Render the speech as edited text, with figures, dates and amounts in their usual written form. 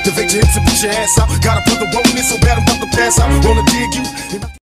Activate your hips and push your ass out. Got a brother wanting it so bad I'm about to pass out. Wanna dig you?